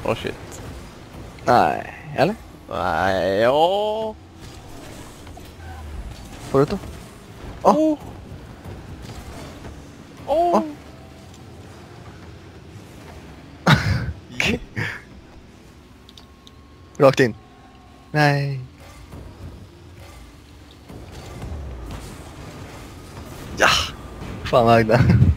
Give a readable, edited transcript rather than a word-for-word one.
Oh shit. Nej, eller? Nej, ja. Får du då? Åh! Åh! Åh. Yeah. Rakt in. Nej. Ja! Fan vad jag